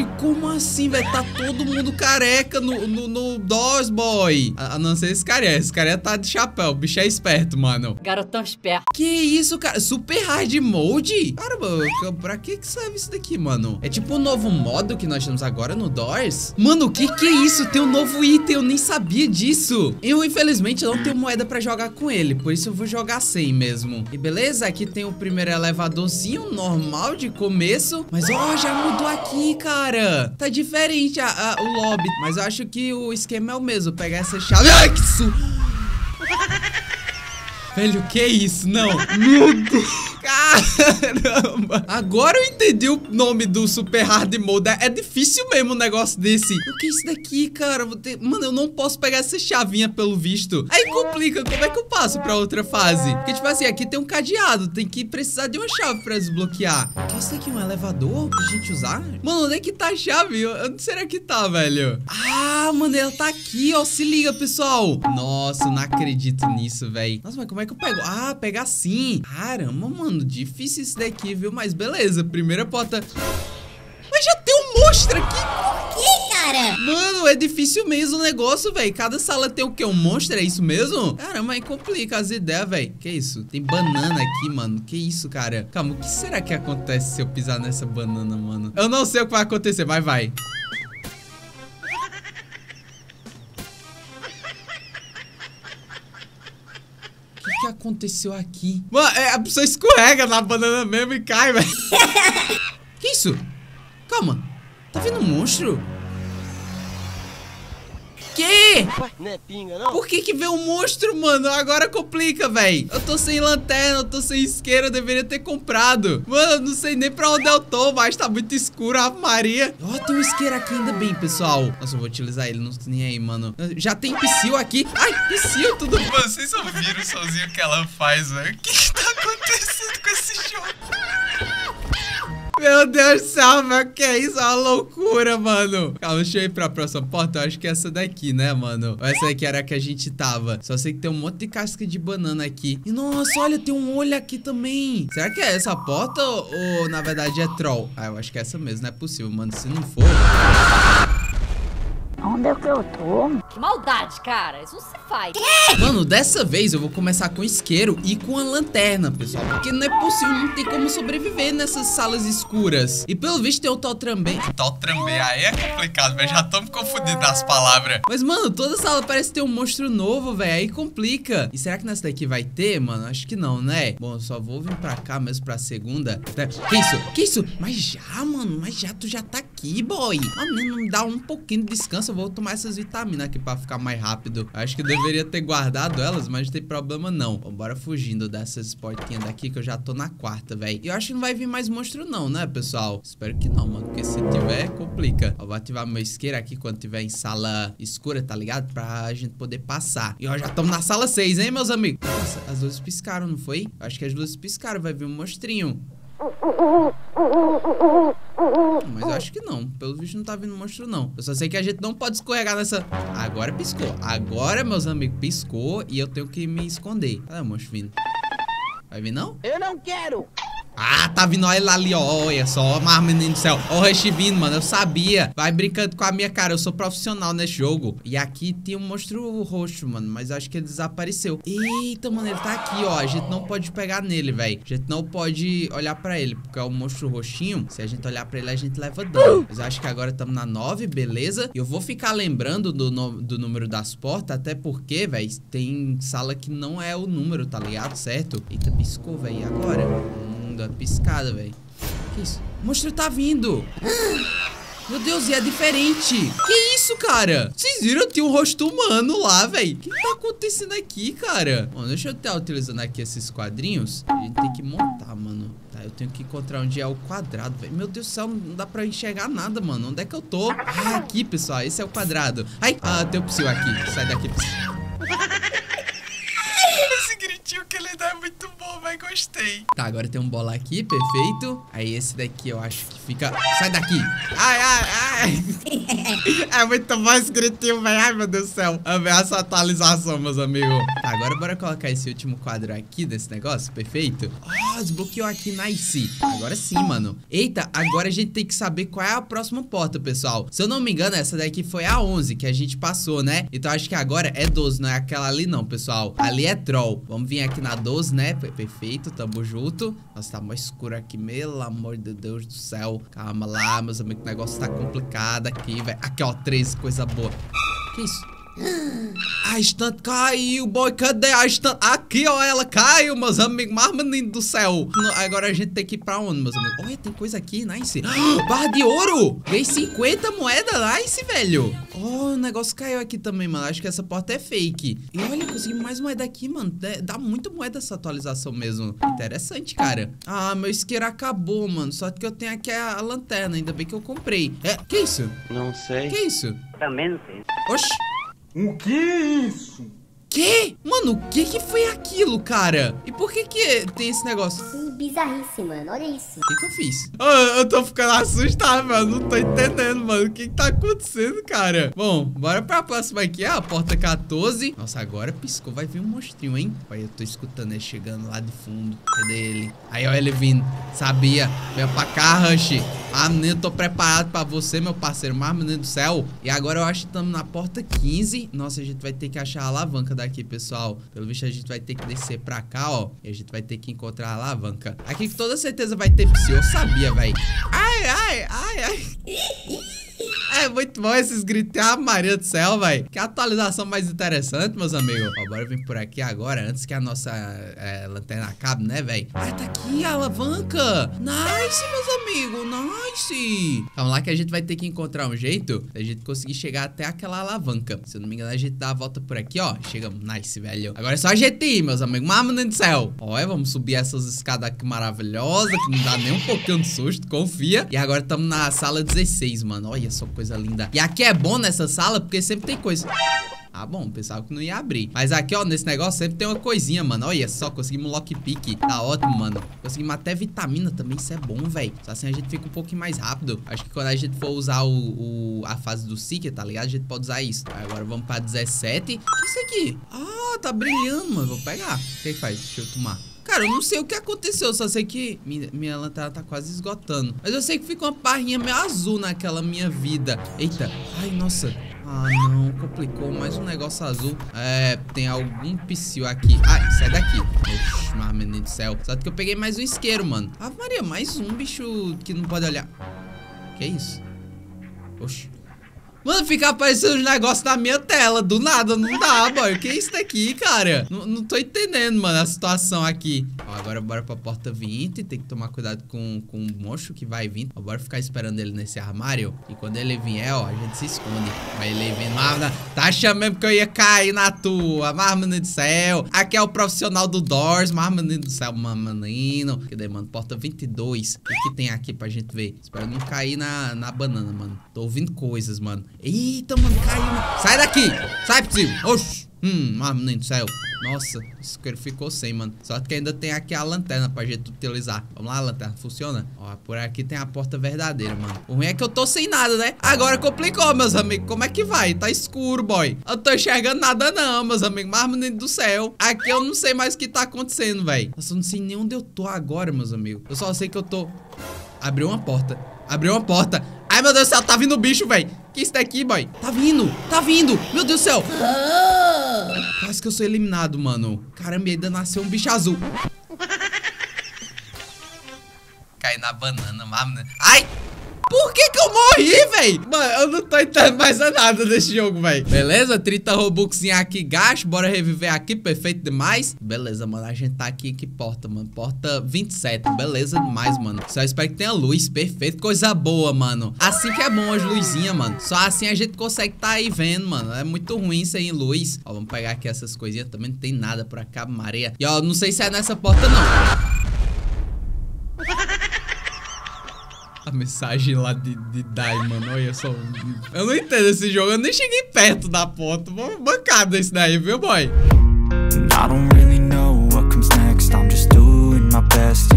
Oxi, como assim, velho? Tá todo mundo careca no DOS, boy. A não ser esse cara. Esse cara tá de chapéu. O bicho é esperto, mano. Garotão esperto. Que isso, cara? Super hard mode? Caramba, pra que serve isso daqui, mano? É tipo um novo modo que nós temos agora no DOS? Mano, o que é isso? Tem um novo item, eu nem sabia disso. Eu, infelizmente, não tenho moeda pra jogar com ele. Por isso eu vou jogar sem mesmo. E beleza, aqui tem o primeiro elevadorzinho normal de começo. Mas, ó, já mudou aqui, cara. Tá diferente o lobby. Mas eu acho que o esquema é o mesmo. Pegar essa chave. Ai, que su... Velho, que isso? Não. Meu Deus. Caramba. Agora eu entendi o nome do Super Hard Mode. É difícil mesmo um negócio desse. O que é isso daqui, cara? Mano, eu não posso pegar essa chavinha pelo visto. Aí complica. Como é que eu passo pra outra fase? Porque, tipo assim, aqui tem um cadeado. Tem que precisar de uma chave pra desbloquear. O que é isso daqui? Um elevador pra gente usar? Mano, onde é que tá a chave? Onde será que tá, velho? Ah, mano, ela tá aqui, ó. Se liga, pessoal. Nossa, eu não acredito nisso, velho. Nossa, mas como é que eu pego? Ah, pega assim. Caramba, mano. Difícil isso daqui, viu? Mas beleza, primeira porta. Mas já tem um monstro aqui. Por que, cara? Mano, é difícil mesmo o negócio, velho. Cada sala tem o quê? Um monstro? É isso mesmo? Caramba, aí complica as ideias, velho. Que isso? Tem banana aqui, mano. Que isso, cara? Calma, o que será que acontece se eu pisar nessa banana, mano? Eu não sei o que vai acontecer, mas vai. O que aconteceu aqui? Mano, a pessoa escorrega na banana mesmo e cai, velho. Que isso? Calma. Tá vendo um monstro? Que? Não é pinga, não? Por que veio um monstro, mano? Agora complica, velho. Eu tô sem lanterna, eu tô sem isqueira, eu deveria ter comprado. Mano, eu não sei nem pra onde eu tô, mas tá muito escuro, Ave Maria. Ó, tem um isqueiro aqui ainda bem, pessoal. Nossa, eu vou utilizar ele, não tô nem aí, mano. Já tem Psyll aqui. Ai, Psyll, tudo bem. Vocês só viram sozinho o que ela faz, velho. O que tá acontecendo com esse jogo? Meu Deus do céu, velho, que é isso? É uma loucura, mano. Calma, deixa eu ir pra próxima porta. Eu acho que é essa daqui, né, mano? Ou essa daqui era a que a gente tava. Só sei que tem um monte de casca de banana aqui. E nossa, olha, tem um olho aqui também. Será que é essa porta ou na verdade é troll? Ah, eu acho que é essa mesmo, não é possível, mano. Se não for... Onde é que eu tô? Que maldade, cara. Isso não se faz. Mano, dessa vez eu vou começar com isqueiro e com a lanterna, pessoal. Porque não é possível, não tem como sobreviver nessas salas escuras. E pelo visto tem o Totrambe. Totrambe, aí é complicado, velho. Já tô me confundindo nas palavras. Mas, mano, toda sala parece ter um monstro novo, velho. Aí complica. E será que nessa daqui vai ter, mano? Acho que não, né? Bom, eu só vou vir pra cá mesmo pra segunda. Que isso? Que isso? Mas já, mano. Mas já, tu já tá aqui, boy. Mano, não me dá um pouquinho de descanso. Eu vou tomar essas vitaminas aqui pra ficar mais rápido. Acho que eu deveria ter guardado elas, mas não tem problema não. Bora fugindo dessas portinhas daqui que eu já tô na quarta, velho. E eu acho que não vai vir mais monstro não, né, pessoal? Espero que não, mano, porque se tiver, complica. Ó, vou ativar meu isqueiro aqui quando tiver em sala escura, tá ligado? Pra gente poder passar. E ó, já estamos na sala 6, hein, meus amigos? Nossa, as luzes piscaram, não foi? Eu acho que as luzes piscaram, vai vir um monstrinho. Mas eu acho que não. Pelo visto não tá vindo monstro, não. Eu só sei que a gente não pode escorregar nessa... Agora piscou. Agora, meus amigos, piscou e eu tenho que me esconder. Cadê o monstro vindo? Vai vir, não? Eu não quero! Ah, tá vindo olha ali, ó. Olha só, mas menino do céu. Ó o Rush vindo, mano, eu sabia. Vai brincando com a minha cara, eu sou profissional nesse jogo. E aqui tem um monstro roxo, mano, mas acho que ele desapareceu. Eita, mano, ele tá aqui, ó. A gente não pode pegar nele, velho. A gente não pode olhar pra ele, porque é o monstro roxinho. Se a gente olhar pra ele, a gente leva dano. Mas eu acho que agora estamos na 9, beleza. E eu vou ficar lembrando do número das portas, até porque, velho, tem sala que não é o número, tá ligado? Certo? Eita, piscou, velho. E agora? Da piscada, velho. Que isso? O monstro tá vindo. Meu Deus, e é diferente. Que isso, cara? Vocês viram? Tem um rosto humano lá, velho. O que tá acontecendo aqui, cara? Bom, deixa eu estar utilizando aqui esses quadrinhos. A gente tem que montar, mano. Tá, eu tenho que encontrar onde é o quadrado, velho. Meu Deus do céu, não dá pra enxergar nada, mano. Onde é que eu tô? Ah, aqui, pessoal. Esse é o quadrado. Ai, tem o Psyll aqui. Sai daqui, Psyll. Esse gritinho que ele dá é muito bom. bom, vai, gostei. Tá, agora tem um bola aqui, perfeito. Aí esse daqui eu acho que fica... Sai daqui. Ai, ai, ai. É muito bom esse gritinho, velho. Ai, meu Deus do céu. Vamos ver essa atualização, meus amigos. Tá, agora bora colocar esse último quadro aqui desse negócio, perfeito. Oh, desbloqueou aqui, nice. Agora sim, mano. Eita, agora a gente tem que saber qual é a próxima porta, pessoal. Se eu não me engano, essa daqui foi a 11 que a gente passou, né? Então acho que agora é 12, não é aquela ali não, pessoal. Ali é troll. Vamos vir aqui na 12, né? Perfeito, tamo junto. Nossa, tá mais escuro aqui, pelo amor de Deus do céu. Calma lá, meus amigos, o negócio tá complicado aqui, velho. Aqui, ó, 13, coisa boa. Que isso? A estante caiu, boy, cadê a estante? Aqui, ó, ela caiu, meus amigos. Mas, menino do céu. Agora a gente tem que ir pra onde, meus amigos? Olha, tem coisa aqui, nice. Barra de ouro. Ganhei 50 moedas, nice, velho. Oh, o negócio caiu aqui também, mano. Acho que essa porta é fake. E olha, consegui mais moeda aqui, mano. Dá muita moeda essa atualização mesmo. Interessante, cara. Ah, meu isqueiro acabou, mano. Só que eu tenho aqui a lanterna. Ainda bem que eu comprei. Que isso? Não sei. Que isso? Também não sei. Oxi. O que é isso? Que? Mano, o que foi aquilo, cara? E por que tem esse negócio? Bizarrice, mano. Olha isso. O que eu fiz? Eu tô ficando assustado, mano. Não tô entendendo, mano. O que tá acontecendo, cara? Bom, bora pra próxima aqui. A porta 14. Nossa, agora piscou. Vai vir um monstrinho, hein? Olha, eu tô escutando ele chegando lá de fundo. Cadê ele? Aí, olha ele vindo. Sabia. Vem pra cá, Rush. Ah, menino, tô preparado pra você, meu parceiro. Mas, menino do céu. E agora eu acho que estamos na porta 15. Nossa, a gente vai ter que achar a alavanca daqui, pessoal. Pelo visto, a gente vai ter que descer pra cá, ó. E a gente vai ter que encontrar a alavanca. Aqui com toda certeza vai ter psi. Eu sabia, velho. Ai, ai, ai, ai. É muito bom esses gritos. Ah, Maria do céu, velho. Que atualização mais interessante, meus amigos. Ó, bora vir por aqui agora, antes que a nossa lanterna acabe, né, velho? Ah, tá aqui a alavanca. Nice, meus amigos. Nice. Vamos lá que a gente vai ter que encontrar um jeito da gente conseguir chegar até aquela alavanca. Se eu não me engano, a gente dá a volta por aqui, ó. Chegamos. Nice, velho. Agora é só a gente ir, meus amigos. Mas, menino do céu. Olha, vamos subir essas escadas aqui maravilhosas, que não dá nem um pouquinho de susto. Confia. E agora estamos na sala 16, mano. Olha só coisa linda. E aqui é bom nessa sala porque sempre tem coisa. Ah, bom, pensava que não ia abrir. Mas aqui, ó, nesse negócio sempre tem uma coisinha, mano. Olha só, conseguimos um lockpick. Tá ótimo, mano. Conseguimos até vitamina também, isso é bom, velho. Só assim a gente fica um pouquinho mais rápido. Acho que quando a gente for usar a fase do Seeker, tá ligado? A gente pode usar isso. Agora vamos pra 17. O que é isso aqui? Ah, tá brilhando, mano. Vou pegar. O que faz? Deixa eu tomar. Cara, eu não sei o que aconteceu, só sei que minha lanterna tá quase esgotando. Mas eu sei que fica uma barrinha meio azul naquela minha vida. Eita, ai, nossa. Ah, não, complicou, mais um negócio azul. Tem algum psil aqui. Ai, sai daqui. Oxi, mas menino do céu. Só que eu peguei mais um isqueiro, mano. Ah, Maria, mais um bicho que não pode olhar. Que isso? Oxi. Mano, fica aparecendo um negócio na minha tela. Do nada, não dá, boy. O que é isso daqui, cara? Não tô entendendo, mano, a situação aqui. Ó, agora bora pra porta 20. Tem que tomar cuidado com o monstro que vai vir. Ó, bora ficar esperando ele nesse armário. E quando ele vier, ó, a gente se esconde. Vai ele vindo. Tá achando mesmo que eu ia cair na tua. Mas, menino do céu. Aqui é o profissional do Doors. Mas, menino do céu, menino. Cadê, mano? Porta 22. O que tem aqui pra gente ver? Espero não cair na banana, mano. Tô ouvindo coisas, mano. Eita, mano, caiu. Sai daqui. Sai, Psyu. Oxi. Menino do céu. Nossa, isso que ele ficou sem, mano. Só que ainda tem aqui a lanterna pra gente utilizar. Vamos lá, a lanterna funciona? Ó, por aqui tem a porta verdadeira, mano. O ruim é que eu tô sem nada, né? Agora complicou, meus amigos. Como é que vai? Tá escuro, boy. Eu tô enxergando nada não, meus amigos. Mas, menino do céu. Aqui eu não sei mais o que tá acontecendo, velho. Nossa, eu não sei nem onde eu tô agora, meus amigos. Eu só sei que eu tô... Abriu uma porta. Abriu uma porta. Ai, meu Deus do céu, tá vindo o bicho, velho. Que isso daqui, boy? Tá vindo, tá vindo. Meu Deus do céu. Quase que eu sou eliminado, mano. Caramba, ainda nasceu um bicho azul. Cai na banana, mano. Ai! Por que eu morri, velho? Mano, eu não tô entendendo mais nada desse jogo, velho. Beleza? 30 Robuxinha aqui, gasto. Bora reviver aqui, perfeito demais. Beleza, mano, a gente tá aqui em que porta, mano? Porta 27, beleza demais, mano. Só espero que tenha luz, perfeito. Coisa boa, mano. Assim que é bom as luzinhas, mano. Só assim a gente consegue tá aí vendo, mano. É muito ruim sem luz. Ó, vamos pegar aqui essas coisinhas. Também não tem nada por cá, Maria. E ó, não sei se é nessa porta, não. A mensagem lá de Dai, mano. Olha só. Eu não entendo esse jogo. Eu nem cheguei perto da porta. Vou bancada esse daí, viu, boy? I don't really know what comes next. I'm just doing best.